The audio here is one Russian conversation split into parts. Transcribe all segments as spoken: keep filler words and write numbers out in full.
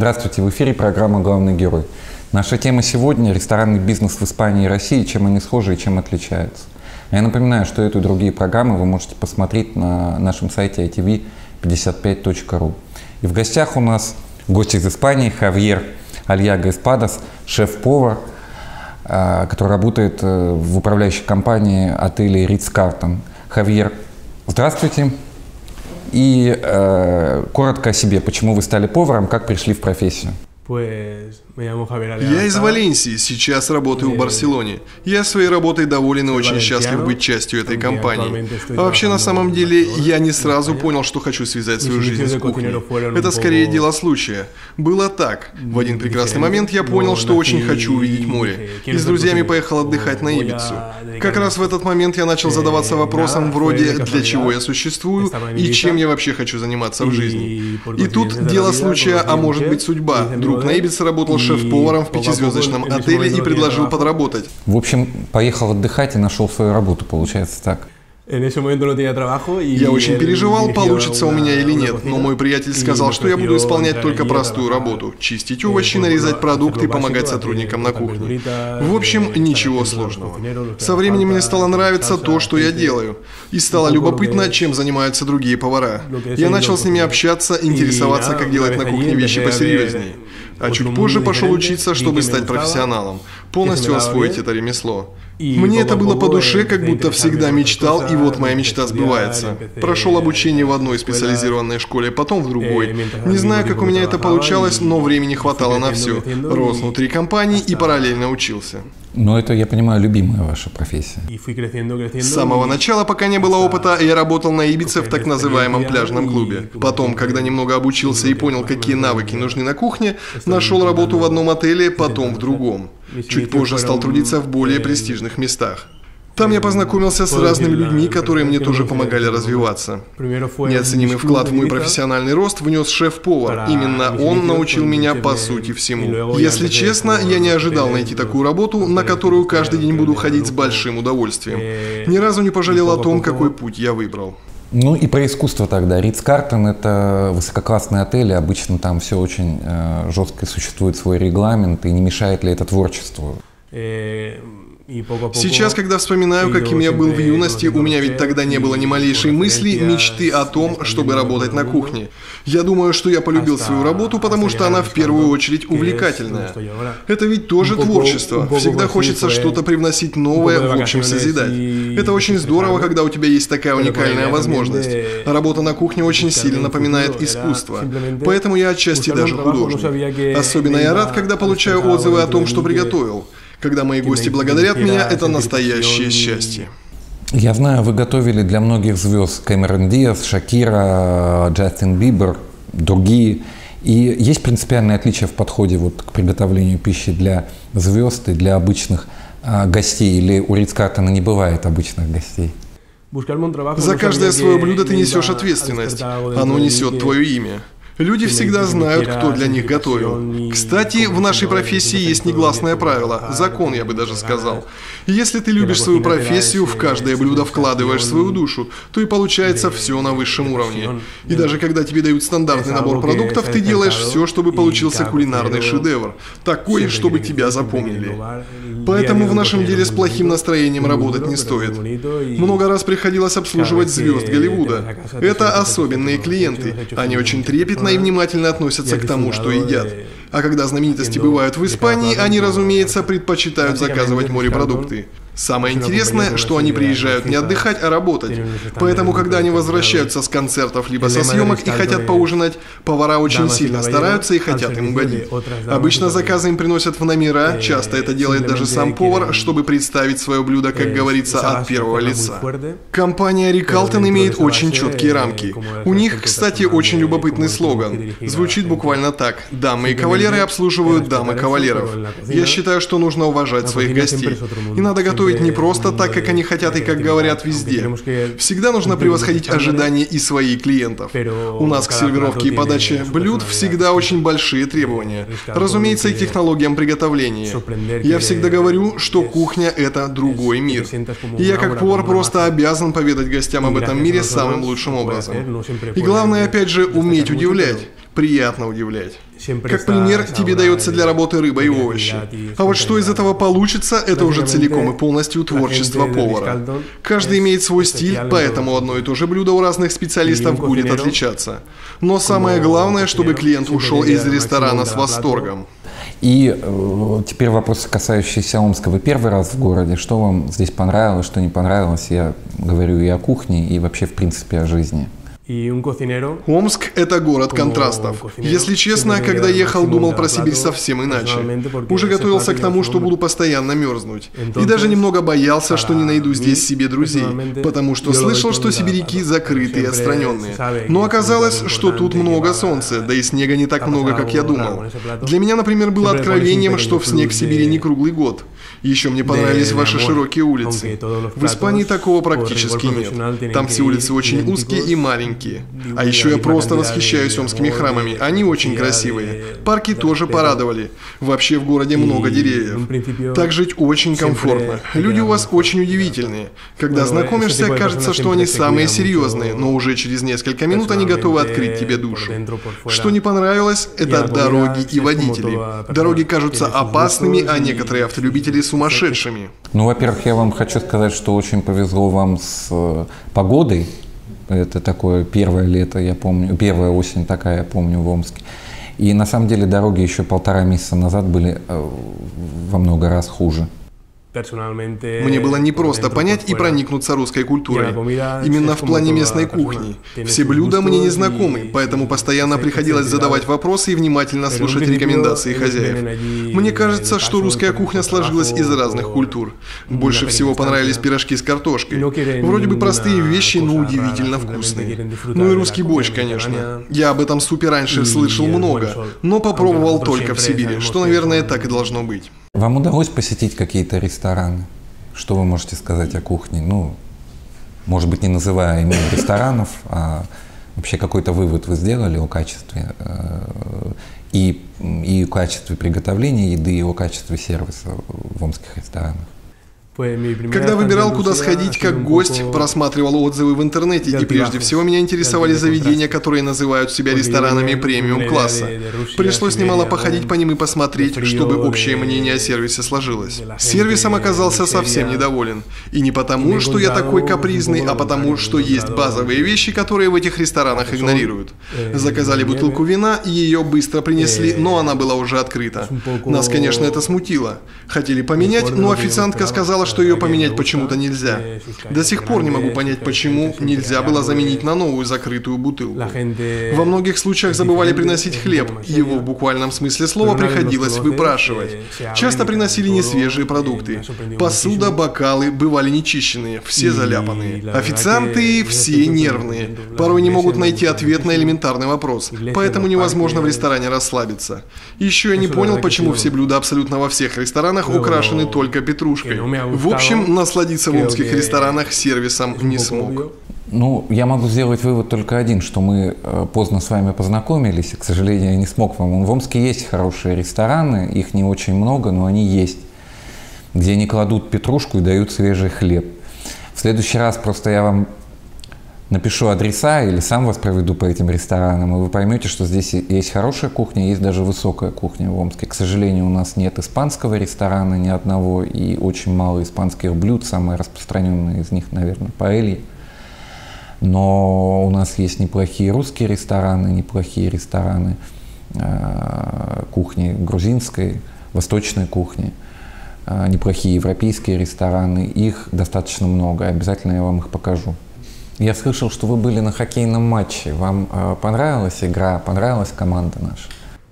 Здравствуйте, в эфире программа «Главный герой». Наша тема сегодня – ресторанный бизнес в Испании и России, чем они схожи и чем отличаются. Я напоминаю, что эту и другие программы вы можете посмотреть на нашем сайте ай ти ви пятьдесят пять точка ру. И в гостях у нас гость из Испании Хавьер Альяго-Эспадос, шеф-повар, который работает в управляющей компании отелей Ритц-Картон. Хавьер, здравствуйте. И э, коротко о себе, почему вы стали поваром, как пришли в профессию. Я из Валенсии, сейчас работаю в Барселоне. Я своей работой доволен и очень счастлив быть частью этой компании. А вообще, на самом деле, я не сразу понял, что хочу связать свою жизнь с кухней. Это скорее дело случая. Было так. В один прекрасный момент я понял, что очень хочу увидеть море. И с друзьями поехал отдыхать на Ибицу. Как раз в этот момент я начал задаваться вопросом вроде «для чего я существую?» и «чем я вообще хочу заниматься в жизни?». И тут дело случая, а может быть судьба. Друг на Ибице работал шеф-поваром в пятизвездочном отеле и предложил подработать. В общем, поехал отдыхать и нашел свою работу, получается так. Я очень переживал, получится у меня или нет, но мой приятель сказал, что я буду исполнять только простую работу – чистить овощи, нарезать продукты и помогать сотрудникам на кухне. В общем, ничего сложного. Со временем мне стало нравиться то, что я делаю, и стало любопытно, чем занимаются другие повара. Я начал с ними общаться, интересоваться, как делать на кухне вещи посерьезнее. А чуть позже пошел учиться, чтобы стать профессионалом, полностью освоить это ремесло. Мне это было по душе, как будто всегда мечтал, и вот моя мечта сбывается. Прошел обучение в одной специализированной школе, потом в другой. Не знаю, как у меня это получалось, но времени хватало на все. Рос внутри компании и параллельно учился. Но это, я понимаю, любимая ваша профессия. С самого начала, пока не было опыта, я работал на Ибице в так называемом пляжном клубе. Потом, когда немного обучился и понял, какие навыки нужны на кухне, нашел работу в одном отеле, потом в другом. Чуть позже стал трудиться в более престижных местах. Там я познакомился с разными людьми, которые мне тоже помогали развиваться. Неоценимый вклад в мой профессиональный рост внес шеф-повар. Именно он научил меня по сути всему. Если честно, я не ожидал найти такую работу, на которую каждый день буду ходить с большим удовольствием. Ни разу не пожалел о том, какой путь я выбрал. Ну и про искусство тогда. Ритц-Картон – это высококлассный отель, и обычно там все очень э, жестко, существует свой регламент, и не мешает ли это творчеству? Сейчас, когда вспоминаю, каким я был в юности, у меня ведь тогда не было ни малейшей мысли, мечты о том, чтобы работать на кухне. Я думаю, что я полюбил свою работу, потому что она в первую очередь увлекательная. Это ведь тоже творчество. Всегда хочется что-то привносить новое, в общем, созидать. Это очень здорово, когда у тебя есть такая уникальная возможность. Работа на кухне очень сильно напоминает искусство. Поэтому я отчасти даже художник. Особенно я рад, когда получаю отзывы о том, что приготовил. Когда мои гости благодарят меня, это настоящее счастье. Я знаю, вы готовили для многих звезд: Кэмерон Диаз, Шакира, Джастин Бибер, другие. И есть принципиальное отличие в подходе вот к приготовлению пищи для звезд и для обычных а, гостей? Или у Ритц-Картона не бывает обычных гостей? За каждое свое блюдо ты несешь ответственность. Оно несет твое имя. Люди всегда знают, кто для них готовил. Кстати, в нашей профессии есть негласное правило, закон, я бы даже сказал. Если ты любишь свою профессию, в каждое блюдо вкладываешь свою душу, то и получается все на высшем уровне. И даже когда тебе дают стандартный набор продуктов, ты делаешь все, чтобы получился кулинарный шедевр. Такой, чтобы тебя запомнили. Поэтому в нашем деле с плохим настроением работать не стоит. Много раз приходилось обслуживать звезд Голливуда. Это особенные клиенты. Они очень трепетно и внимательно относятся к тому, что едят. А когда знаменитости бывают в Испании, они, разумеется, предпочитают заказывать морепродукты. Самое интересное, что они приезжают не отдыхать, а работать. Поэтому, когда они возвращаются с концертов либо со съемок и хотят поужинать, повара очень сильно стараются и хотят им угодить. Обычно заказы им приносят в номера, часто это делает даже сам повар, чтобы представить свое блюдо, как говорится, от первого лица. Компания Рикалтон имеет очень четкие рамки. У них, кстати, очень любопытный слоган. Звучит буквально так: «Дамы и кавалеры обслуживают дам и кавалеров». Я считаю, что нужно уважать своих гостей. И надо готовить не просто так, как они хотят и как говорят везде. Всегда нужно превосходить ожидания и своих клиентов. У нас к сервировке и подаче блюд всегда очень большие требования. Разумеется, и к технологиям приготовления. Я всегда говорю, что кухня – это другой мир. И я как повар просто обязан поведать гостям об этом мире самым лучшим образом. И главное, опять же, уметь удивлять. Приятно удивлять. Как пример, тебе дается для работы рыба и овощи. А вот что из этого получится, это уже целиком и полностью творчество повара. Каждый имеет свой стиль, поэтому одно и то же блюдо у разных специалистов будет отличаться. Но самое главное, чтобы клиент ушел из ресторана с восторгом. И э, теперь вопрос, касающийся Омска. Вы первый раз в городе. Что вам здесь понравилось, что не понравилось? Я говорю и о кухне, и вообще, в принципе, о жизни. Омск – это город контрастов. Если честно, когда ехал, думал про Сибирь совсем иначе. Уже готовился к тому, что буду постоянно мерзнуть. И даже немного боялся, что не найду здесь себе друзей, потому что слышал, что сибиряки закрытые и отстраненные. Но оказалось, что тут много солнца, да и снега не так много, как я думал. Для меня, например, было откровением, что в снег в Сибири не круглый год. Еще мне понравились ваши широкие улицы. В Испании такого практически нет. Там все улицы очень узкие и маленькие. А еще я просто восхищаюсь омскими храмами. Они очень красивые. Парки тоже порадовали. Вообще в городе много деревьев. Так жить очень комфортно. Люди у вас очень удивительные. Когда знакомишься, кажется, что они самые серьезные, но уже через несколько минут они готовы открыть тебе душу. Что не понравилось, это дороги и водители. Дороги кажутся опасными, а некоторые автолюбители сумасшедшими. Ну, во-первых, я вам хочу сказать, что очень повезло вам с э, погодой. Это такое первое лето, я помню, первая осень такая, я помню, в Омске. И на самом деле дороги еще полтора месяца назад были э, во много раз хуже. Мне было непросто понять и проникнуться русской культурой. Именно в плане местной кухни. Все блюда мне не знакомы, поэтому постоянно приходилось задавать вопросы и внимательно слушать рекомендации хозяев. Мне кажется, что русская кухня сложилась из разных культур. Больше всего понравились пирожки с картошкой. Вроде бы простые вещи, но удивительно вкусные. Ну и русский борщ, конечно. Я об этом супе раньше слышал много, но попробовал только в Сибири, что, наверное, так и должно быть. Вам удалось посетить какие-то рестораны? Что вы можете сказать о кухне? Ну, может быть, не называя имен ресторанов, а вообще какой-то вывод вы сделали о качестве и, и о качестве приготовления еды, и о качестве сервиса в омских ресторанах? Когда выбирал, куда сходить как гость, просматривал отзывы в интернете, и прежде всего меня интересовали заведения, которые называют себя ресторанами премиум-класса. Пришлось немало походить по ним и посмотреть, чтобы общее мнение о сервисе сложилось. Сервисом оказался совсем недоволен. И не потому, что я такой капризный, а потому, что есть базовые вещи, которые в этих ресторанах игнорируют. Заказали бутылку вина, и ее быстро принесли, но она была уже открыта. Нас, конечно, это смутило. Хотели поменять, но официантка сказала, что ее поменять почему-то нельзя. До сих пор не могу понять, почему нельзя было заменить на новую закрытую бутылку. Во многих случаях забывали приносить хлеб, его в буквальном смысле слова приходилось выпрашивать. Часто приносили несвежие продукты. Посуда, бокалы бывали нечищенные, все заляпанные. Официанты все нервные, порой не могут найти ответ на элементарный вопрос, поэтому невозможно в ресторане расслабиться. Еще я не понял, почему все блюда абсолютно во всех ресторанах украшены только петрушкой. В общем, насладиться в омских ресторанах сервисом не смог. Ну, я могу сделать вывод только один, что мы поздно с вами познакомились, и, к сожалению, я не смог вам. В Омске есть хорошие рестораны, их не очень много, но они есть, где они кладут петрушку и дают свежий хлеб. В следующий раз просто я вам напишу адреса или сам вас проведу по этим ресторанам, и вы поймете, что здесь есть хорошая кухня, есть даже высокая кухня в Омске. К сожалению, у нас нет испанского ресторана ни одного, и очень мало испанских блюд, самые распространенные из них, наверное, паэлья. Но у нас есть неплохие русские рестораны, неплохие рестораны э, кухни грузинской, восточной кухни, э, неплохие европейские рестораны. Их достаточно много, обязательно я вам их покажу. Я слышал, что вы были на хоккейном матче. Вам э, понравилась игра, понравилась команда наша?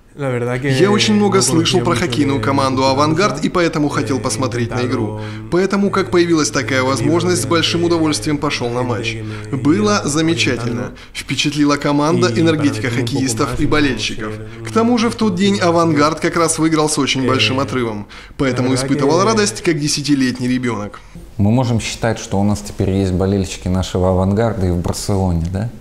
Я очень много слышал про хоккейную команду «Авангард» и поэтому хотел посмотреть на игру. Поэтому, как появилась такая возможность, с большим удовольствием пошел на матч. Было замечательно. Впечатлила команда, энергетика хоккеистов и болельщиков. К тому же в тот день «Авангард» как раз выиграл с очень большим отрывом. Поэтому испытывал радость, как десятилетний ребенок. Мы можем считать, что у нас теперь есть болельщики нашего «Авангарда» и в Барселоне, да?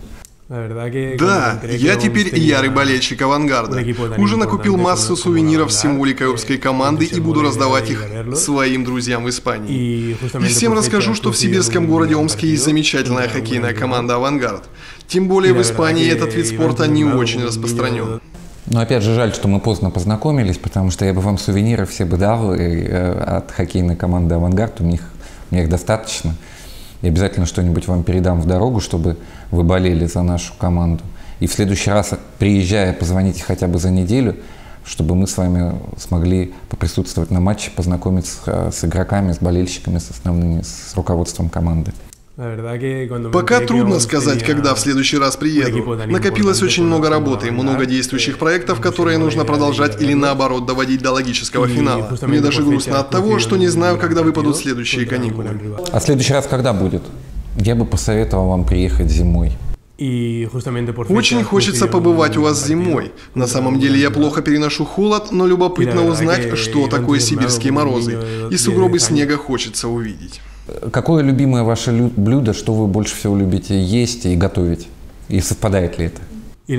Да, я теперь ярый болельщик «Авангарда». Уже накупил массу сувениров с символикой омской команды и буду раздавать их своим друзьям в Испании. И всем расскажу, что в сибирском городе Омске есть замечательная хоккейная команда «Авангард». Тем более в Испании этот вид спорта не очень распространен. Но опять же жаль, что мы поздно познакомились, потому что я бы вам сувениры все бы дал и, э, от хоккейной команды «Авангард», у них, у них достаточно. И обязательно что-нибудь вам передам в дорогу, чтобы вы болели за нашу команду. И в следующий раз, приезжая, позвоните хотя бы за неделю, чтобы мы с вами смогли поприсутствовать на матче, познакомиться с игроками, с болельщиками, с основными, с руководством команды. Пока трудно сказать, когда в следующий раз приеду. Накопилось очень много работы, много действующих проектов, которые нужно продолжать или наоборот доводить до логического финала. Мне даже грустно от того, что не знаю, когда выпадут следующие каникулы. А следующий раз когда будет? Я бы посоветовал вам приехать зимой. Очень хочется побывать у вас зимой. На самом деле я плохо переношу холод, но любопытно узнать, что такое сибирские морозы. И сугробы снега хочется увидеть. Какое любимое ваше блюдо, что вы больше всего любите есть и готовить? И совпадает ли это?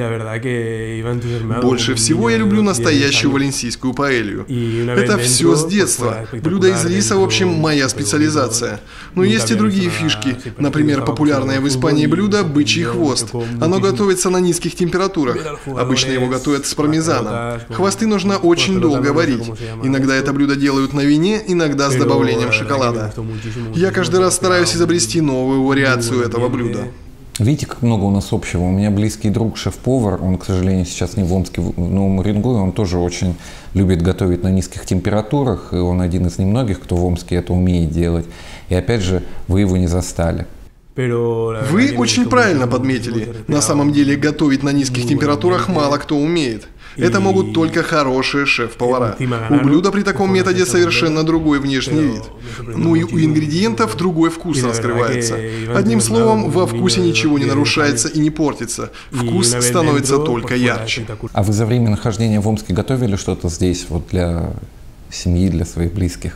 Больше всего я люблю настоящую валенсийскую паэлью. Это все с детства. Блюдо из риса, в общем, моя специализация. Но есть и другие фишки. Например, популярное в Испании блюдо – бычий хвост. Оно готовится на низких температурах. Обычно его готовят с пармезаном. Хвосты нужно очень долго варить. Иногда это блюдо делают на вине, иногда с добавлением шоколада. Я каждый раз стараюсь изобрести новую вариацию этого блюда. Видите, как много у нас общего. У меня близкий друг, шеф-повар, он, к сожалению, сейчас не в Омске, в Новом Уренгое, он тоже очень любит готовить на низких температурах, и он один из немногих, кто в Омске это умеет делать. И опять же, вы его не застали. Вы очень правильно подметили. На самом деле, готовить на низких температурах мало кто умеет. Это могут только хорошие шеф-повара. У блюда при таком методе совершенно другой внешний вид. Ну и у ингредиентов другой вкус раскрывается. Одним словом, во вкусе ничего не нарушается и не портится. Вкус становится только ярче. А вы за время нахождения в Омске готовили что-то здесь, вот для семьи, для своих близких?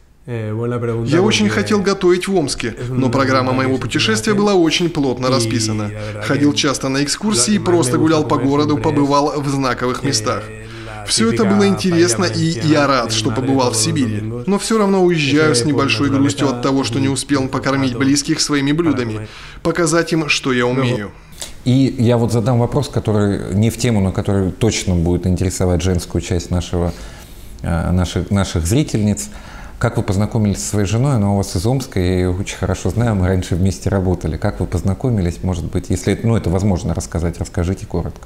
Я очень хотел готовить в Омске, но программа моего путешествия была очень плотно расписана. Ходил часто на экскурсии, просто гулял по городу, побывал в знаковых местах. Все это было интересно, и я рад, что побывал в Сибири. Но все равно уезжаю с небольшой грустью от того, что не успел покормить близких своими блюдами, показать им, что я умею. И я вот задам вопрос, который не в тему, но который точно будет интересовать женскую часть нашего, наших, наших зрительниц. Как вы познакомились со своей женой? Она у вас из Омска, я ее очень хорошо знаю, мы раньше вместе работали. Как вы познакомились? Может быть, если ну, это возможно рассказать, расскажите коротко.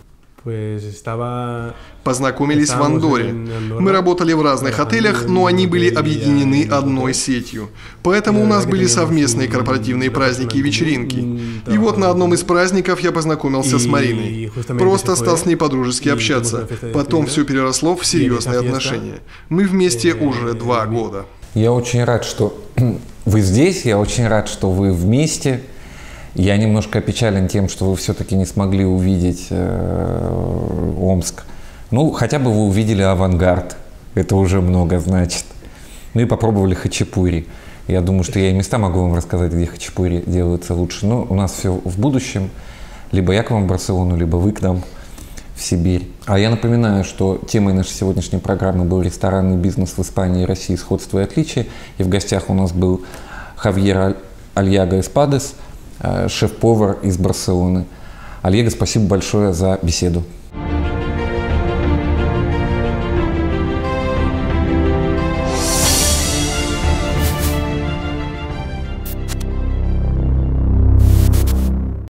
Познакомились в Андорре. Мы работали в разных отелях, но они были объединены одной сетью. Поэтому у нас были совместные корпоративные праздники и вечеринки. И вот на одном из праздников я познакомился с Мариной. Просто стал с ней по-дружески общаться. Потом все переросло в серьезные отношения. Мы вместе уже два года. Я очень рад, что вы здесь, я очень рад, что вы вместе. Я немножко опечален тем, что вы все-таки не смогли увидеть э, Омск. Ну, хотя бы вы увидели «Авангард». Это уже много значит. Ну и попробовали хачапури. Я думаю, что я и места могу вам рассказать, где хачапури делаются лучше. Но у нас все в будущем. Либо я к вам в Барселону, либо вы к нам в Сибирь. А я напоминаю, что темой нашей сегодняшней программы был ресторанный бизнес в Испании и России, сходство и отличия. И в гостях у нас был Хавьер Альяго Эспадес, шеф-повар из Барселоны. Альего, спасибо большое за беседу.